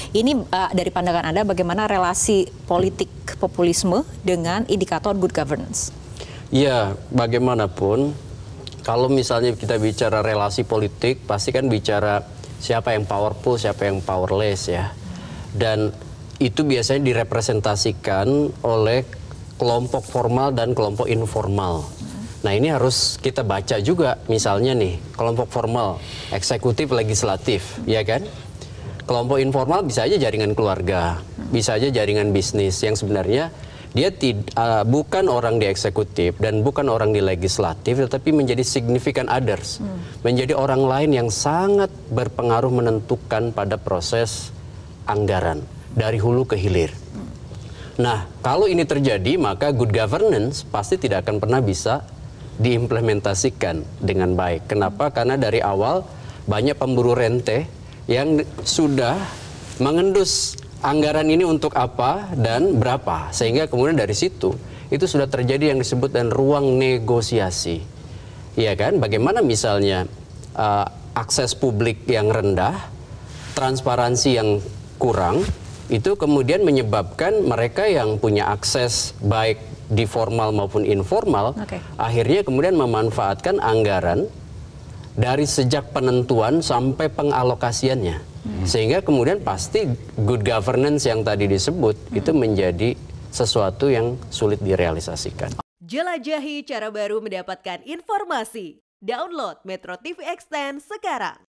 Ini dari pandangan Anda bagaimana relasi politik populisme dengan indikator good governance? Ya, bagaimanapun kalau misalnya kita bicara relasi politik, pasti kan bicara siapa yang powerful, siapa yang powerless ya. Dan itu biasanya direpresentasikan oleh kelompok formal dan kelompok informal. Nah, ini harus kita baca juga, misalnya nih, kelompok formal, eksekutif, legislatif, ya kan? Kelompok informal bisa aja jaringan keluarga, bisa aja jaringan bisnis yang sebenarnya dia bukan orang di eksekutif dan bukan orang di legislatif, tetapi menjadi significant others, menjadi orang lain yang sangat berpengaruh menentukan pada proses anggaran dari hulu ke hilir. Nah, kalau ini terjadi, maka good governance pasti tidak akan pernah bisa diimplementasikan dengan baik. Kenapa? Karena dari awal banyak pemburu rente yang sudah mengendus anggaran ini untuk apa dan berapa. Sehingga kemudian dari situ, itu sudah terjadi yang disebut dengan ruang negosiasi. Iya kan? Bagaimana misalnya akses publik yang rendah, transparansi yang kurang, itu kemudian menyebabkan mereka yang punya akses baik di formal maupun informal, akhirnya kemudian memanfaatkan anggaran dari sejak penentuan sampai pengalokasiannya. Sehingga kemudian pasti good governance yang tadi disebut itu menjadi sesuatu yang sulit direalisasikan. Jelajahi cara baru mendapatkan informasi. Download Metro TV Extend sekarang.